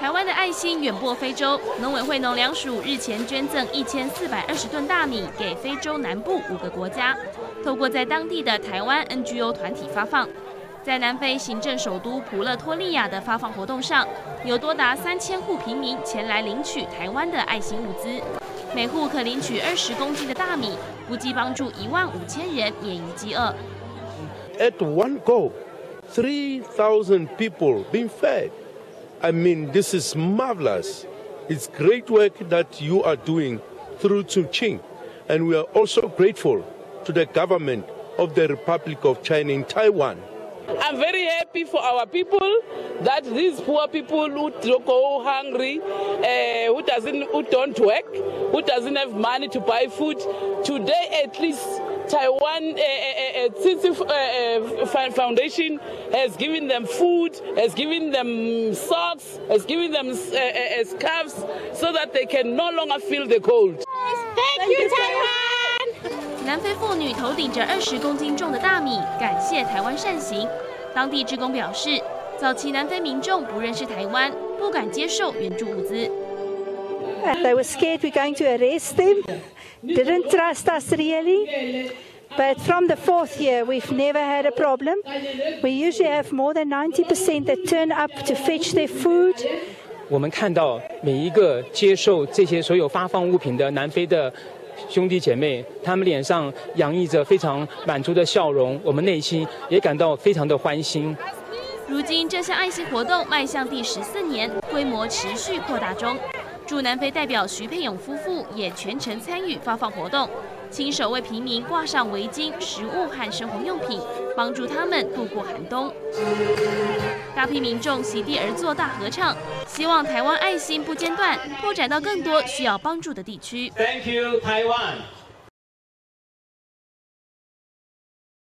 台湾的爱心远播非洲，农委会农粮署日前捐赠1420吨大米给非洲南部5个国家，透过在当地的台湾 NGO 团体发放。在南非行政首都普勒托利亚的发放活动上，有多达3000户平民前来领取台湾的爱心物资，每户可领取20公斤的大米，估计帮助15000人免于饥饿。 At one go, 3,000 people being fed. I mean, this is marvelous. It's great work that you are doing through Chongqing, and we are also grateful to the government of the Republic of China in Taiwan. I'm very happy for our people that these poor people who go hungry, who don't work, who doesn't have money to buy food, today at least Taiwan Foundation has given them food, has given them socks, has given them scarves so that they can no longer feel the cold. Thank you, Taiwan! 南非妇女头顶着20公斤重的大米，感谢台湾善行。当地志工表示，早期南非民众不认识台湾，不敢接受援助物资。 They were scared we're going to arrest them. Didn't trust us really. But from the 4th year, we've never had a problem. We usually have more than 90% that turn up to fetch their food. 我们看到每一个接受这些所有发放物品的南非的兄弟姐妹，他们脸上洋溢着非常满足的笑容，我们内心也感到非常的欢欣。 如今这项爱心活动迈向第14年，规模持续扩大中。驻南非代表徐佩勇夫妇也全程参与发放活动，亲手为平民挂上围巾、食物和生活用品，帮助他们度过寒冬。大批民众席地而坐大合唱，希望台湾爱心不间断，拓展到更多需要帮助的地区。 Thank you, Taiwan.